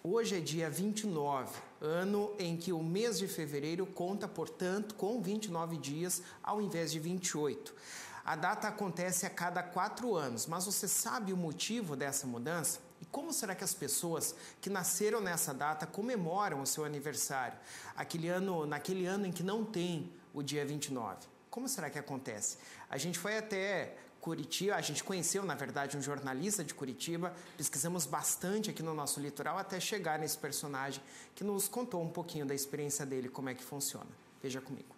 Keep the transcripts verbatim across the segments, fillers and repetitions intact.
Hoje é dia vinte e nove, ano em que o mês de fevereiro conta, portanto, com vinte e nove dias ao invés de vinte e oito. A data acontece a cada quatro anos, mas você sabe o motivo dessa mudança? E como será que as pessoas que nasceram nessa data comemoram o seu aniversário? Aquele ano, naquele ano em que não tem o dia vinte e nove. Como será que acontece? A gente foi até Curitiba, a gente conheceu, na verdade, um jornalista de Curitiba, pesquisamos bastante aqui no nosso litoral até chegar nesse personagem que nos contou um pouquinho da experiência dele, como é que funciona. Veja comigo.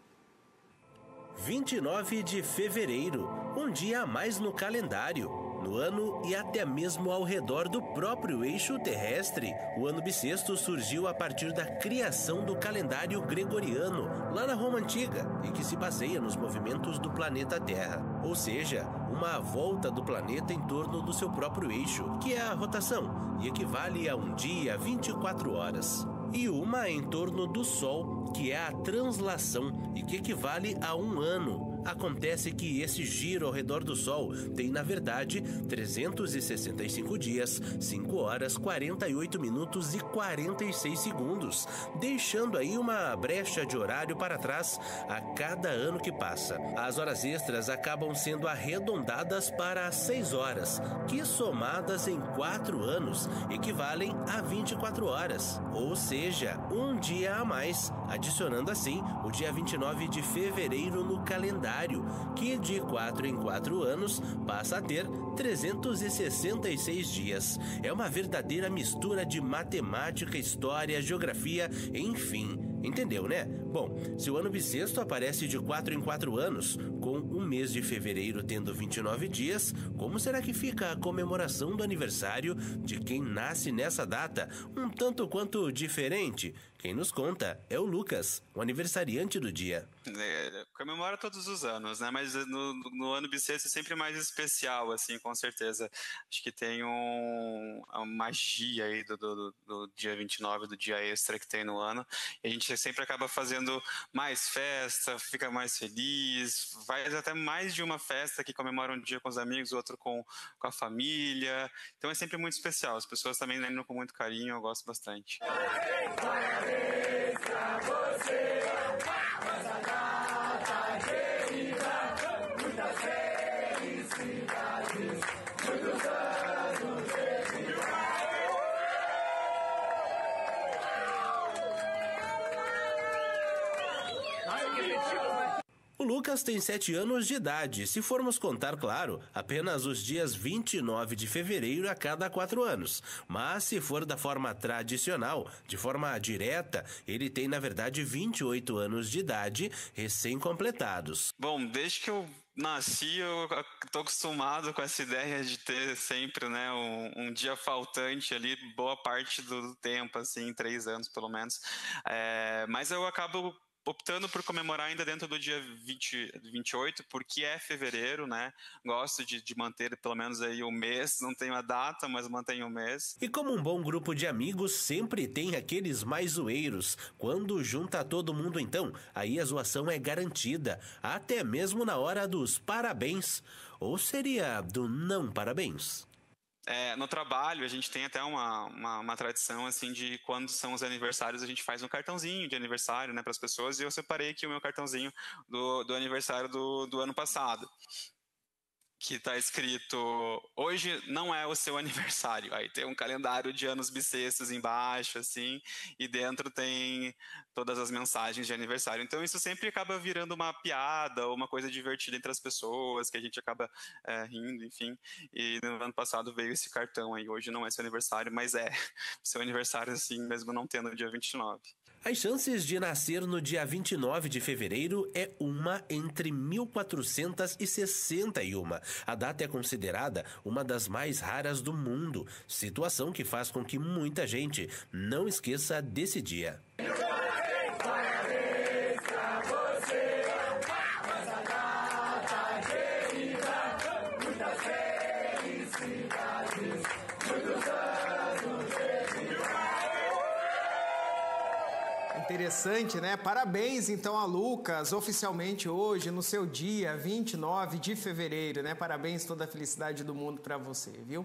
vinte e nove de fevereiro, um dia a mais no calendário, no ano e até mesmo ao redor do próprio eixo terrestre. O ano bissexto surgiu a partir da criação do calendário gregoriano, lá na Roma Antiga, e que se baseia nos movimentos do planeta Terra, ou seja, uma volta do planeta em torno do seu próprio eixo, que é a rotação, e equivale a um dia, vinte e quatro horas. E uma em torno do Sol, que é a translação e que equivale a um ano. Acontece que esse giro ao redor do Sol tem, na verdade, trezentos e sessenta e cinco dias, cinco horas, quarenta e oito minutos e quarenta e seis segundos, deixando aí uma brecha de horário para trás a cada ano que passa. As horas extras acabam sendo arredondadas para seis horas, que somadas em quatro anos equivalem a vinte e quatro horas, ou seja, um dia a mais, adicionando assim o dia vinte e nove de fevereiro no calendário, que de quatro em quatro anos passa a ter trezentos e sessenta e seis dias. É uma verdadeira mistura de matemática, história, geografia, enfim. Entendeu, né? Bom, se o ano bissexto aparece de quatro em quatro anos, com o mês de fevereiro tendo vinte e nove dias, como será que fica a comemoração do aniversário de quem nasce nessa data? Um tanto quanto diferente. Quem nos conta é o Lucas, o aniversariante do dia. É, comemora todos os anos, né? Mas no, no ano bissexto é sempre mais especial, assim, com certeza. Acho que tem um, uma magia aí do, do, do dia vinte e nove, do dia extra que tem no ano. E a gente sempre acaba fazendo mais festa, fica mais feliz, faz até mais de uma festa que comemora um dia com os amigos, outro com, com a família. Então é sempre muito especial. As pessoas também lembram com muito carinho, eu gosto bastante. Parabéns pra você, essa data querida, muitas felicidades, muitos anos de vida. O Lucas tem sete anos de idade, se formos contar, claro, apenas os dias vinte e nove de fevereiro a cada quatro anos. Mas se for da forma tradicional, de forma direta, ele tem, na verdade, vinte e oito anos de idade, recém-completados. Bom, desde que eu nasci, eu tô acostumado com essa ideia de ter sempre, né, um, um dia faltante ali, boa parte do tempo, assim, três anos pelo menos. É, mas eu acabo optando por comemorar ainda dentro do dia vinte, vinte e oito, porque é fevereiro, né? Gosto de, de manter pelo menos aí o mês, não tenho a data, mas mantenho o mês. E como um bom grupo de amigos, sempre tem aqueles mais zoeiros. Quando junta todo mundo então, aí a zoação é garantida, até mesmo na hora dos parabéns. Ou seria do não parabéns? É, no trabalho, a gente tem até uma, uma, uma tradição, assim, de quando são os aniversários, a gente faz um cartãozinho de aniversário, né, para as pessoas, e eu separei aqui o meu cartãozinho do, do aniversário do, do ano passado, que está escrito, hoje não é o seu aniversário. Aí tem um calendário de anos bissextos embaixo, assim, e dentro tem todas as mensagens de aniversário. Então isso sempre acaba virando uma piada ou uma coisa divertida entre as pessoas, que a gente acaba é, rindo, enfim. E no ano passado veio esse cartão aí, hoje não é seu aniversário, mas é seu aniversário, assim, mesmo não tendo o dia vinte e nove. As chances de nascer no dia vinte e nove de fevereiro é uma entre mil quatrocentas e sessenta e uma. A data é considerada uma das mais raras do mundo, situação que faz com que muita gente não esqueça desse dia. Parabéns pra você, essa data querida, muitas felicidades, muitos anos de vida. Interessante, né? Parabéns, então, a Lucas, oficialmente hoje, no seu dia vinte e nove de fevereiro, né? Parabéns, toda a felicidade do mundo para você, viu?